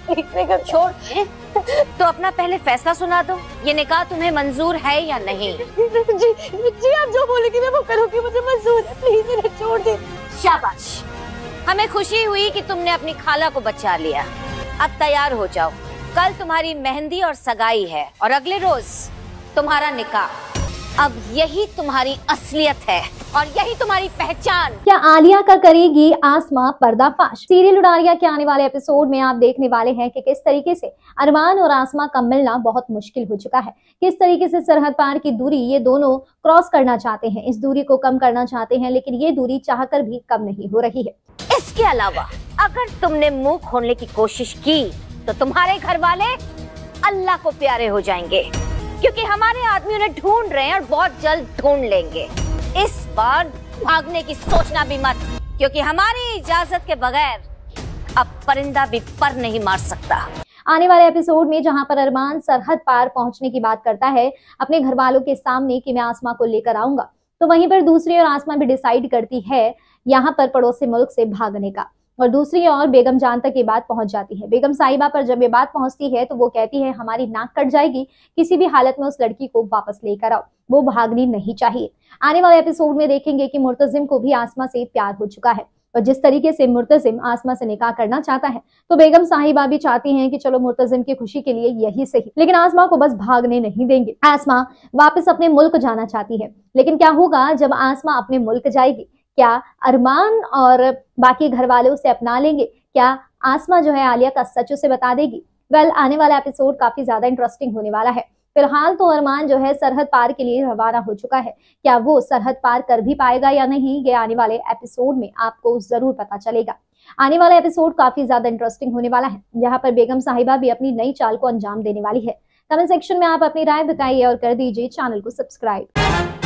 छोड़ दे, तो अपना पहले फैसला सुना दो। ये निकाह तुम्हें मंजूर है या नहीं? जी आप जो बोलेगी मैं वो करूँगी, मुझे मंजूर है, प्लीज इन्हें छोड़ दे। शाबाश, हमें खुशी हुई कि तुमने अपनी खाला को बचा लिया। अब तैयार हो जाओ, कल तुम्हारी मेहंदी और सगाई है और अगले रोज तुम्हारा निकाह। अब यही तुम्हारी असलियत है और यही तुम्हारी पहचान। क्या आलिया का करेगी आसमा पर्दाफाश? सीरियल उडारिया के आने वाले एपिसोड में आप देखने वाले हैं कि किस तरीके से अरमान और आसमा का मिलना बहुत मुश्किल हो चुका है। किस तरीके से सरहद पार की दूरी ये दोनों क्रॉस करना चाहते हैं, इस दूरी को कम करना चाहते हैं, लेकिन ये दूरी चाहकर भी कम नहीं हो रही है। इसके अलावा अगर तुमने मुंह खोलने की कोशिश की तो तुम्हारे घर वाले अल्लाह को प्यारे हो जाएंगे, क्योंकि हमारे आदमी उन्हें ढूंढ रहे हैं और बहुत जल्द ढूंढ लेंगे। इस बार भागने की सोचना भी मत, क्योंकि हमारी इजाजत के बगैर अब परिंदा भी पर नहीं मार सकता। आने वाले एपिसोड में जहां पर अरमान सरहद पार पहुंचने की बात करता है अपने घर वालों के सामने कि मैं आसमा को लेकर आऊंगा, तो वहीं पर दूसरी ओर आसमा भी डिसाइड करती है यहाँ पर पड़ोसी मुल्क से भागने का। और दूसरी ओर बेगम जान तक ये बात पहुंच जाती है। बेगम साहिबा पर जब ये बात पहुंचती है तो वो कहती है हमारी नाक कट जाएगी, किसी भी हालत में उस लड़की को वापस लेकर आओ, वो भागनी नहीं चाहिए। आने वाले एपिसोड में देखेंगे कि मुर्तजिम को भी आसमा से प्यार हो चुका है और जिस तरीके से मुर्तजिम आसमा से निकाह करना चाहता है तो बेगम साहिबा भी चाहती हैं कि चलो मुर्तजिम की खुशी के लिए यही सही, लेकिन आसमा को बस भागने नहीं देंगे। आसमा वापस अपने मुल्क जाना चाहती है, लेकिन क्या होगा जब आसमा अपने मुल्क जाएगी? क्या अरमान और बाकी घर वाले उसे अपना लेंगे? क्या आसमा जो है आलिया का सच उसे बता देगी? वेल, आने वाला एपिसोड काफी ज्यादा इंटरेस्टिंग होने वाला है। फिलहाल तो अरमान जो है सरहद पार के लिए रवाना हो चुका है। क्या वो सरहद पार कर भी पाएगा या नहीं, ये आने वाले एपिसोड में आपको जरूर पता चलेगा। आने वाला एपिसोड काफी ज्यादा इंटरेस्टिंग होने वाला है, जहां पर बेगम साहिबा भी अपनी नई चाल को अंजाम देने वाली है। कमेंट सेक्शन में आप अपनी राय बताइए और कर दीजिए चैनल को सब्सक्राइब।